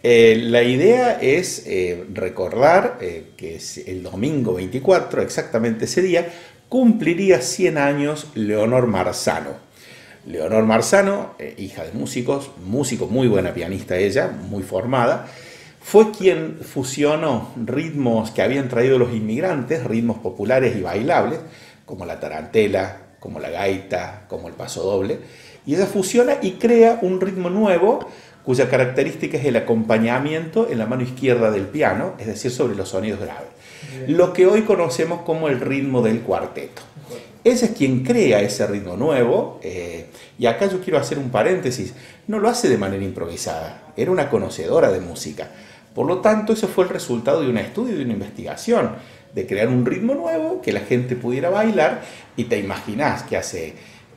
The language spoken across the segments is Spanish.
La idea es recordar que el domingo 24, exactamente ese día, cumpliría 100 años Leonor Marzano. Leonor Marzano, hija de músicos, músico, muy buena pianista ella, muy formada, fue quien fusionó ritmos que habían traído los inmigrantes, ritmos populares y bailables, como la tarantela, como la gaita, como el pasodoble, y ella fusiona y crea un ritmo nuevo cuya característica es el acompañamiento en la mano izquierda del piano, es decir, sobre los sonidos graves. Lo que hoy conocemos como el ritmo del cuarteto. Ella es quien crea ese ritmo nuevo, y acá yo quiero hacer un paréntesis, no lo hace de manera improvisada, era una conocedora de música. Por lo tanto, eso fue el resultado de un estudio, de una investigación, de crear un ritmo nuevo que la gente pudiera bailar, y te imaginás que hace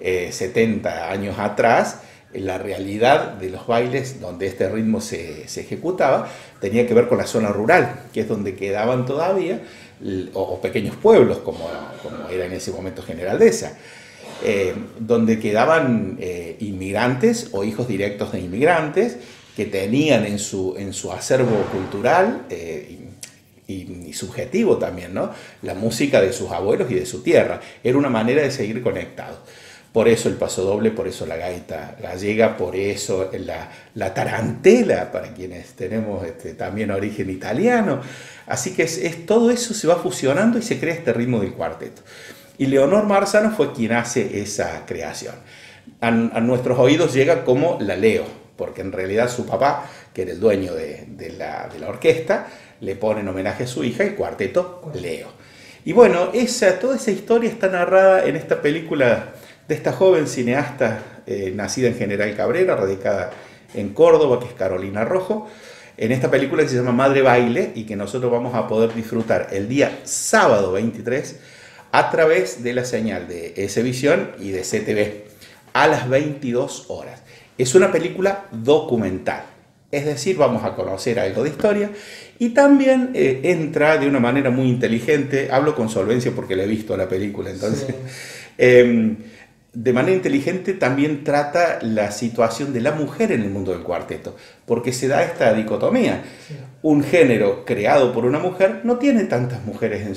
70 años atrás, la realidad de los bailes donde este ritmo se ejecutaba tenía que ver con la zona rural, que es donde quedaban todavía, o pequeños pueblos, como era en ese momento General Deza, donde quedaban inmigrantes o hijos directos de inmigrantes que tenían en su acervo cultural y subjetivo también, ¿no?, la música de sus abuelos y de su tierra. Era una manera de seguir conectados. Por eso el pasodoble, por eso la gaita gallega, por eso la tarantela, para quienes tenemos también origen italiano. Así que todo eso se va fusionando y se crea este ritmo del cuarteto. Y Leonor Marzano fue quien hace esa creación. A nuestros oídos llega como la Leo, porque en realidad su papá, que era el dueño de la orquesta, le pone en homenaje a su hija el cuarteto Leo. Y bueno, toda esa historia está narrada en esta película de esta joven cineasta nacida en General Cabrera, radicada en Córdoba, que es Carolina Rojo, en esta película que se llama Madre Baile, y que nosotros vamos a poder disfrutar el día sábado 23 a través de la señal de Esevisión y de CTV a las 22 horas. Es una película documental, es decir, vamos a conocer algo de historia, y también entra de una manera muy inteligente, hablo con solvencia porque le he visto la película, entonces... Sí. De manera inteligente también trata la situación de la mujer en el mundo del cuarteto, porque se da esta dicotomía. Sí. Un género creado por una mujer no tiene tantas mujeres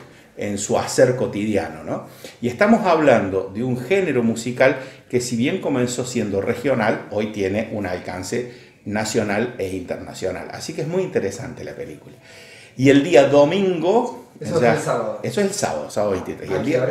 en su hacer cotidiano, ¿no? Y estamos hablando de un género musical que, si bien comenzó siendo regional, hoy tiene un alcance nacional e internacional. Así que es muy interesante la película. Y el día domingo... Eso es el sábado. Eso es el sábado 23. ¿Y el día?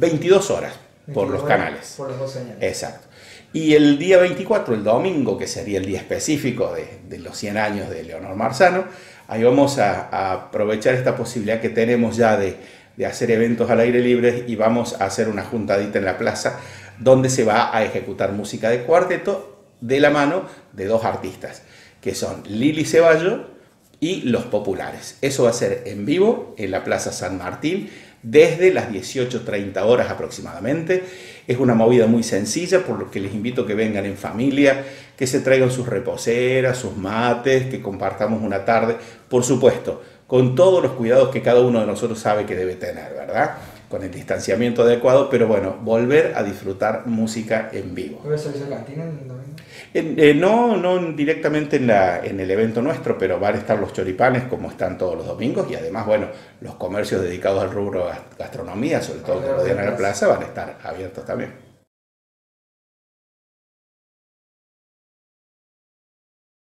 22 horas. Por los canales. Por los dos señales. Exacto. Y el día 24, el domingo, que sería el día específico de los 100 años de Leonor Marzano, ahí vamos a aprovechar esta posibilidad que tenemos ya de hacer eventos al aire libre, y vamos a hacer una juntadita en la plaza donde se va a ejecutar música de cuarteto de la mano de dos artistas, que son Lili Ceballo y Los Populares. Eso va a ser en vivo en la Plaza San Martín, desde las 18:30 horas aproximadamente. Es una movida muy sencilla, por lo que les invito a que vengan en familia, que se traigan sus reposeras, sus mates, que compartamos una tarde, por supuesto, con todos los cuidados que cada uno de nosotros sabe que debe tener, ¿verdad? Con el distanciamiento adecuado, pero bueno, volver a disfrutar música en vivo. ¿Puede servicio de cantina en el domingo? No directamente en el evento nuestro, pero van a estar los choripanes como están todos los domingos, y además, bueno, los comercios dedicados al rubro gastronomía, sobre todo que rodean a la plaza, van a estar abiertos también.